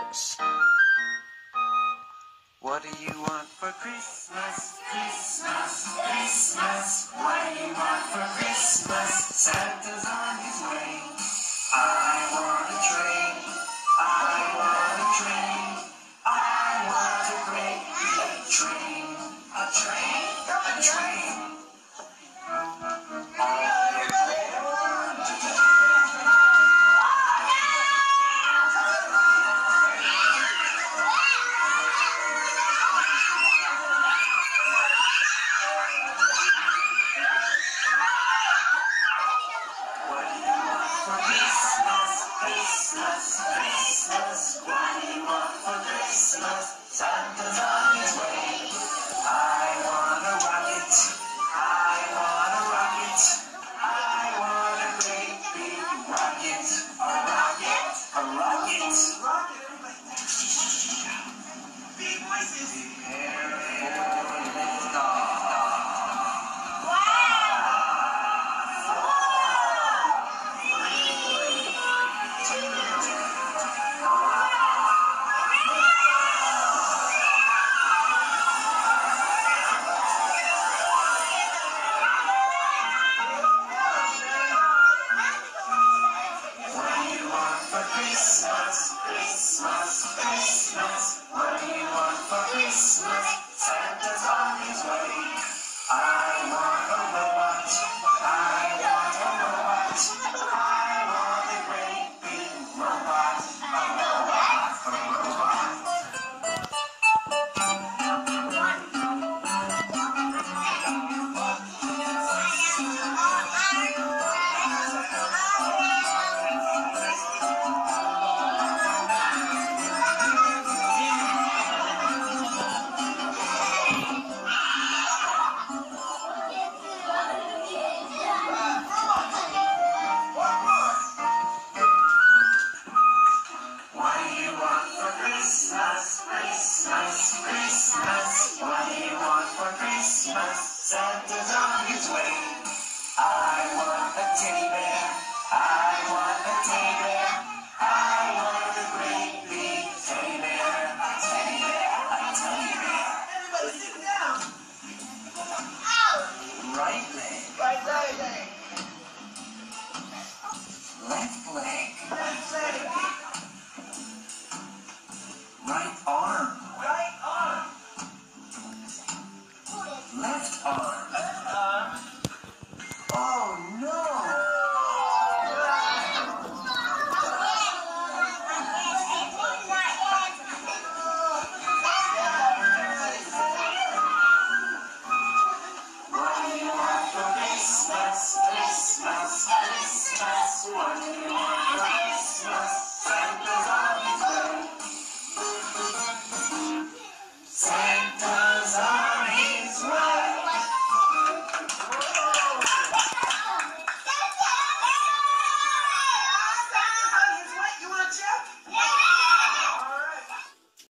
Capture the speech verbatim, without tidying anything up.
What do you want for Christmas? Christmas, Christmas. What do you want for Christmas? Santa's on his way. I want a train. I want a train. I want a great big train. A train, a train. Christmas, Christmas, what do you want for Christmas? Santa's on his way. I want a rocket, I want a rocket, I want a great big rocket, a rocket, a rocket. Big voices. Prepare for liftoff. Christmas, Christmas, Christmas.